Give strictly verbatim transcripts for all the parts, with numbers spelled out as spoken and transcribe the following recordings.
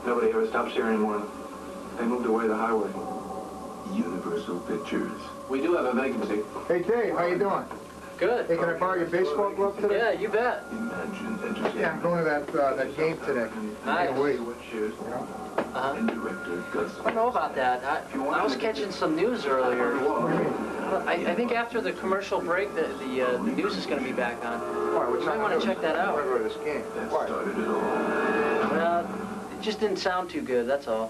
Nobody ever stops here anymore. They moved away the highway. Universal Pictures. We do have a vacancy. Hey, Dave, how you doing? Good. Hey, can I borrow your baseball glove today? Yeah, you bet. Imagine entertainment. Yeah, I'm going to that uh, that game today. Nice. Can't wait. Uh-huh. And director Gus. I don't know about that. I, I was catching some news earlier. I, I think after the commercial break, the the, uh, the news is going to be back on. Why? You might want to check that out. I want to go to this game. That Why? started it all. Well, it just didn't sound too good, that's all.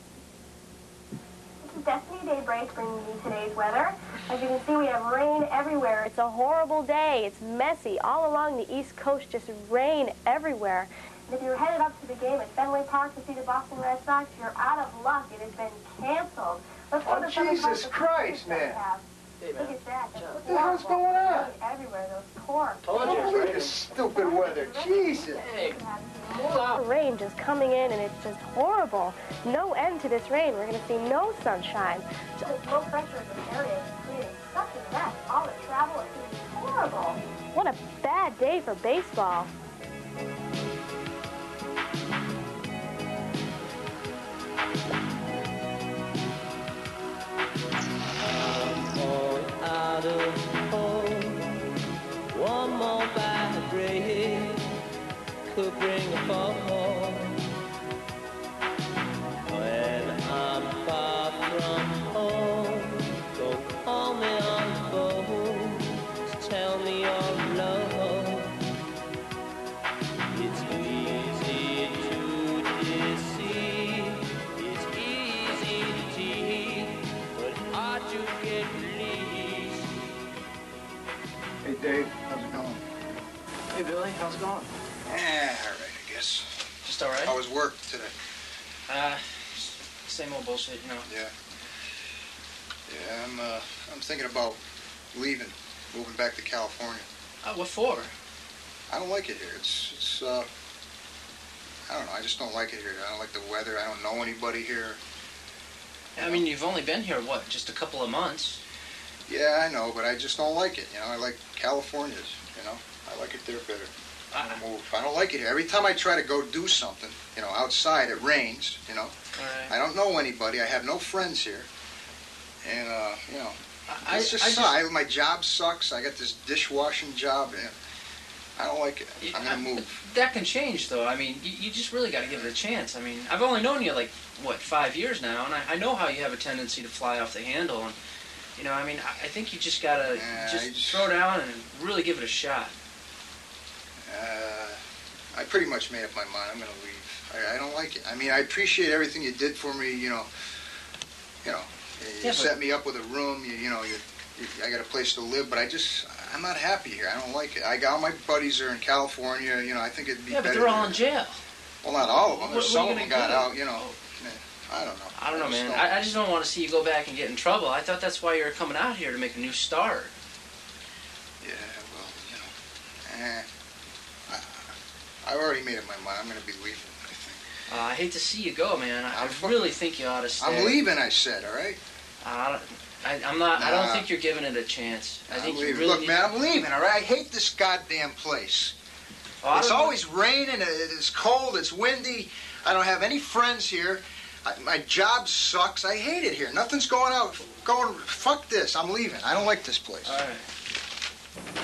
This is Destiny Daybreak bringing you today's weather. As you can see, we have rain everywhere. It's a horrible day. It's messy. All along the East Coast, just rain everywhere. And if you're headed up to the game at Fenway Park to see the Boston Red Sox, you're out of luck. It has been canceled. Let's go Oh, to some of the Jesus places Christ, that we man. have. Hey, man. Look at that. What the hell's going on? Everywhere, those poor. Told I you don't it's believe raining. this stupid weather. Jesus. Hey, The rain just coming in, and it's just horrible. No end to this rain. We're going to see no sunshine. The low pressure in this area is creating such a mess. All the travel is going to be horrible. What a bad day for baseball. Out of home, one more bad break could bring a fall. When I'm far from home, go call me on the phone to tell me your love. It's easy to deceive, it's easy to tease, but hard to get released. Hey, Dave, how's it going? hey Billy, how's it going? Yeah, all right, I guess. Just all right? How was work today? Uh, same old bullshit, you know. Yeah. Yeah, I'm, uh, I'm thinking about leaving, moving back to California. Uh, what for? I don't like it here. It's, it's, uh, I don't know, I just don't like it here. I don't like the weather. I don't know anybody here. I mean, you've only been here, what, just a couple of months? Yeah, I know, but I just don't like it, you know. I like California's, you know. I like it there better. Uh, I move. I don't like it here. Every time I try to go do something, you know, outside, it rains, you know. Right. I don't know anybody. I have no friends here. And, uh, you know, I, it's just, I sucks. I, my job sucks. I got this dishwashing job, and I don't like it. Yeah, I'm going to move. That can change, though. I mean, you, you just really got to give it a chance. I mean, I've only known you, like, what, five years now, and I, I know how you have a tendency to fly off the handle. And, you know, I mean, I, I think you just got to Yeah, just, I just- throw down and really give it a shot. Uh, I pretty much made up my mind. I'm going to leave. I, I don't like it. I mean, I appreciate everything you did for me, you know. You know, you Yeah, but- set me up with a room, you, you know, you, you, I got a place to live, but I just, I'm not happy here. I don't like it. I got all my buddies are in California, you know, I think it'd be Yeah, better. but they're all here. in jail. Well, not all of them. What- There's what some are of you them gonna got do? out, you know. Oh. Man, I don't know. I don't know, just man. don't- I, I just don't want to see you go back and get in trouble. I thought that's why you were coming out here, to make a new start. Yeah, well, you know, eh, I, I already made up my mind. I'm going to be leaving, I think. Uh, I hate to see you go, man. I, I I'm fu- really think you ought to stay. I'm leaving, I said, all right? I don't, I, I'm not. I don't Nah. think you're giving it a chance. I I'm think you leaving. really Look, need man, I'm leaving, all right? I hate this goddamn place. Oh, I It's don't know- always raining, it's cold, it's windy. I don't have any friends here. I, my job sucks. I hate it here. Nothing's going out. Going, fuck this. I'm leaving. I don't like this place. All right.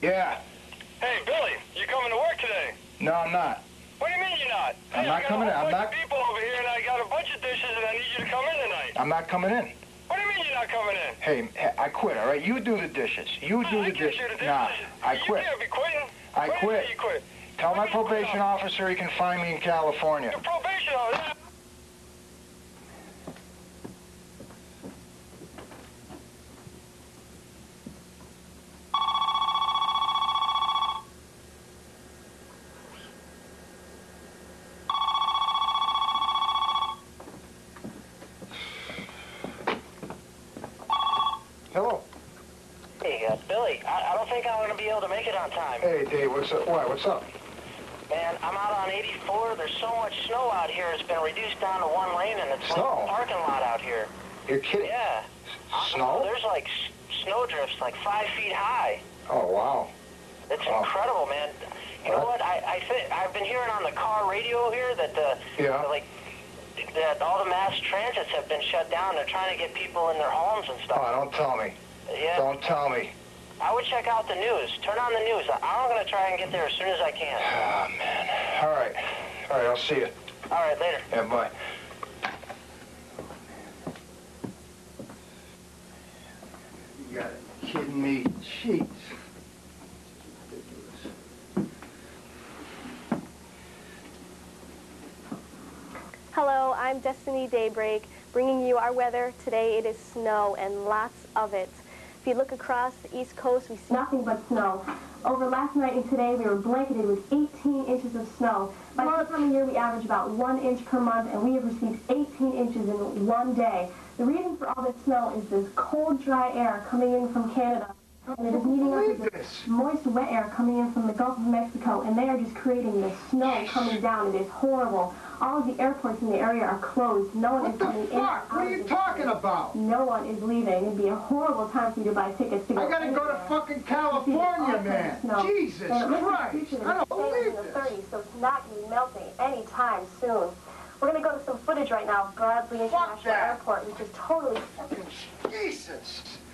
Yeah. Hey, Billy, you coming to work today? No, I'm not. What do you mean you're not? I'm hey, not I got coming a in. whole I'm bunch not- of people over here, and I got a bunch of dishes, and I need you to come in tonight. I'm not coming in. What do you mean you're not coming in? Hey, hey, I quit, all right? You do the dishes. You do I the can't dishes. do the dishes. Nah, I you quit. can't be quitting. I What do you quit. mean you quit? Tell my What do you quit probation on? officer he can find me in California. Your probation officer. Hello. Hey, uh, Billy, I, I don't think I'm going to be able to make it on time. Hey, Dave, what's up? What? What's up? Man, I'm out on eighty-four. There's so much snow out here. It's been reduced down to one lane, and it's Snow? like a parking lot out here. You're kidding. Yeah. Snow? There's like s- snow drifts like five feet high. Oh, wow. It's Oh. incredible, man. You know what? I, I think I've been hearing on the car radio here that the Yeah. like that all the mass transits have been shut down. They're trying to get people in their homes and stuff. Oh, don't tell me. Yeah. Don't tell me. I would check out the news. Turn on the news. I- I'm going to try and get there as soon as I can. Oh, man. All right. All right, I'll see you. All right, later. Yeah, bye. You gotta be kidding me. Jeez. Hello, I'm Destiny Daybreak, bringing you our weather. Today it is snow and lots of it. If you look across the East Coast, we see nothing but snow. Over last night and today, we were blanketed with eighteen inches of snow. By this time of year, we average about one inch per month, and we have received eighteen inches in one day. The reason for all this snow is this cold, dry air coming in from Canada. And it is meeting up with this moist, wet air coming in from the Gulf of Mexico, and they are just creating this snow coming down. It is horrible. All of the airports in the area are closed. No one is coming in. Fuck, what are you talking about? No one is leaving. It'd be a horrible time for you to buy tickets to go. I gotta go to anywhere. fucking California, man. Snow. Jesus And it looks like Christ. the future I don't is staying believe in the this. thirties, so it's not going to be melting anytime soon. We're going to go to some footage right now of Bradley Fuck International that. Airport, which is totally... Jesus.